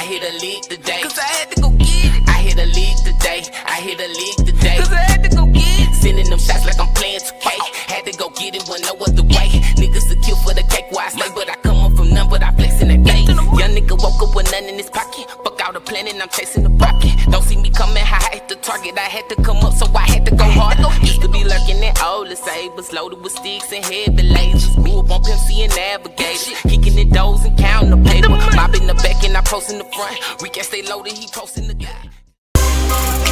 I hit a leak today. Cause I had to go get it. I hit a leak today. I hit a leak today. Cause I had to go get it. Sending them shots like I'm playing 2K. Had to go get it when no other way. Niggas a kill for the cake where I stay, but I come up from none, but I flex in the day. Young nigga woke up with nothing in his pocket. Fuck out the plan and I'm chasing the pocket. Don't see me coming high at the target. I had to come up, so I had to go hard. Used to be lurking in older sabers, loaded with sticks and heavy lasers. Grew up on Pimp C and Navigator, kicking the doors and counting the paper. Mob in the back and I post in the front. We can't stay loaded, he posting the guy.